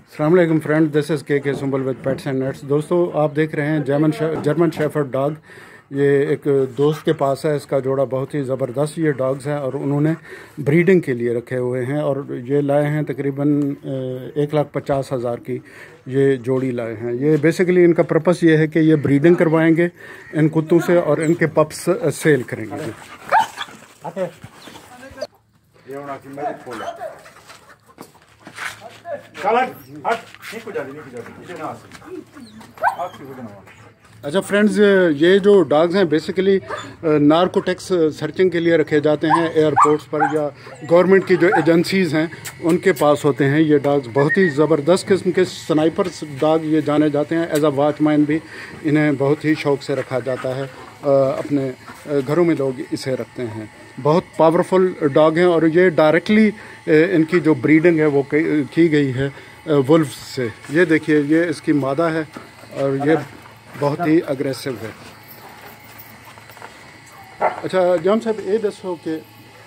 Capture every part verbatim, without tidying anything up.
अस्सलाम वालेकुम friend, this is K K Sumbal with pets and nets. दोस्तों, आप देख रहे हैं जर्मन जर्मन शेफर्ड डॉग। ये एक दोस्त के पास है, इसका जोड़ा बहुत ही ज़बरदस्त ये डॉग्स हैं और उन्होंने ब्रीडिंग के लिए रखे हुए हैं और ये लाए हैं तकरीबन एक लाख पचास हज़ार की ये जोड़ी लाए हैं। ये बेसिकली इनका पर्पस ये है कि ये ब्रीडिंग करवाएंगे इन कुत्तों से और इनके पप्स सेल करेंगे। अच्छा फ्रेंड्स, ये जो डॉग्स हैं बेसिकली नार्कोटिक्स सर्चिंग के लिए रखे जाते हैं एयरपोर्ट्स पर या गवर्नमेंट की जो एजेंसीज़ हैं उनके पास होते हैं। ये डॉग्स बहुत ही ज़बरदस्त किस्म के स्नाइपर्स डॉग ये जाने जाते हैं। एज अ वॉचमैन भी इन्हें बहुत ही शौक़ से रखा जाता है। अपने घरों में लोग इसे रखते हैं। बहुत पावरफुल डॉग हैं और ये डायरेक्टली इनकी जो ब्रीडिंग है वो की गई है वुल्फ से। ये देखिए, ये इसकी मादा है और ये बहुत ही अग्रेसिव है। अच्छा जाम साहब, ये दसो कि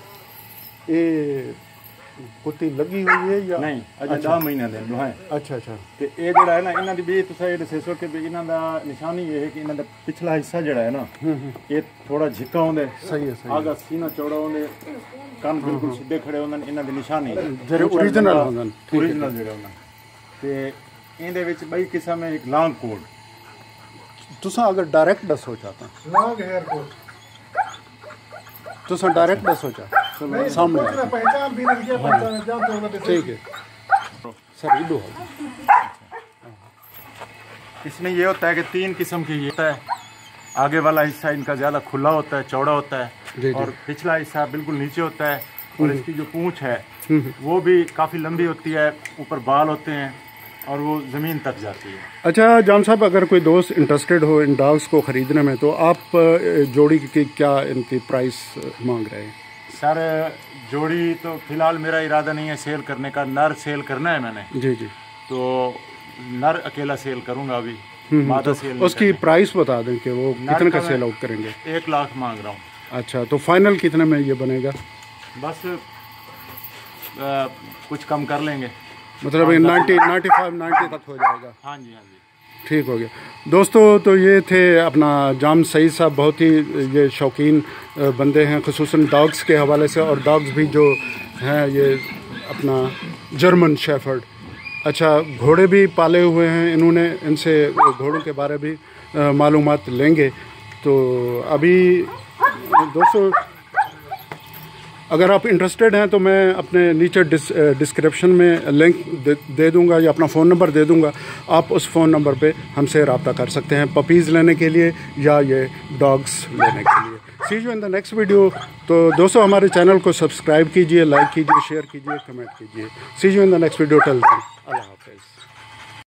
ये कुत्ती लगी हुई है या नहीं? अजे दस महीने दे है। अच्छा अच्छा। ते ये जेड़ा है ना, इन्हां दी भी तुसा ये दसो कि इन्हां दा निशानी ये है कि इन्हां दा पिछला हिस्सा जेड़ा है ना ये थोड़ा झिका होंदे। सही है सही। आगा सीना चौड़ा होंदे, कान बिल्कुल सीधे खड़े होंदे। इन्हां दी निशानी जेरे ओरिजिनल होंदे, ओरिजिनल जेड़ा होंदा। ते इहदे विच बई किस्म है एक लॉन्ग कोट। तुसा अगर डायरेक्ट दसो चाहता लॉन्ग हेयर कोट तुसा डायरेक्ट दसो चाहता सामने पहचान भी नहीं किया, पहचान जान तो ठीक है सर। इधो इसमें ये होता है कि तीन किस्म की ये होता है। आगे वाला हिस्सा इनका ज़्यादा खुला होता है, चौड़ा होता है जी, और जी। पिछला हिस्सा बिल्कुल नीचे होता है और इसकी जो पूंछ है वो भी काफ़ी लंबी होती है, ऊपर बाल होते हैं और वो ज़मीन तक जाती है। अच्छा जाम साहब, अगर कोई दोस्त इंटरेस्टेड हो इन डॉग्स को ख़रीदने में तो आप जोड़ी की क्या इनकी प्राइस मांग रहे हैं? सर जोड़ी तो फ़िलहाल मेरा इरादा नहीं है सेल करने का। नर सेल करना है मैंने जी जी, तो नर अकेला सेल करूँगा अभी, मादा तो सेल। उसकी प्राइस बता दें कि वो कितने का सेल आउट करेंगे? एक लाख मांग रहा हूँ। अच्छा, तो फाइनल कितने में ये बनेगा? बस आ, कुछ कम कर लेंगे, मतलब नाइन्टी नाइन्टी फाइव नाइन्टी तक हो जाएगा। हाँ जी हाँ जी, ठीक हो गया। दोस्तों, तो ये थे अपना जाम सईद साहब। बहुत ही ये शौकीन बंदे हैं खुसूसन डॉग्स के हवाले से, और डॉग्स भी जो हैं ये अपना जर्मन शेफर्ड। अच्छा, घोड़े भी पाले हुए हैं इन्होंने, इनसे घोड़ों के बारे भी मालूमात लेंगे। तो अभी दोस्तों, अगर आप इंटरेस्टेड हैं तो मैं अपने नीचे डिस, डिस्क्रिप्शन में लिंक दे, दे दूंगा या अपना फ़ोन नंबर दे दूंगा। आप उस फ़ोन नंबर पे हमसे रब्ता कर सकते हैं पपीज़ लेने के लिए या ये डॉग्स लेने के लिए। See you in the next video. तो दोस्तों, हमारे चैनल को सब्सक्राइब कीजिए, लाइक कीजिए, शेयर कीजिए, कमेंट कीजिए। See you in the next video. Till then, अल्लाह हाफ़िज़।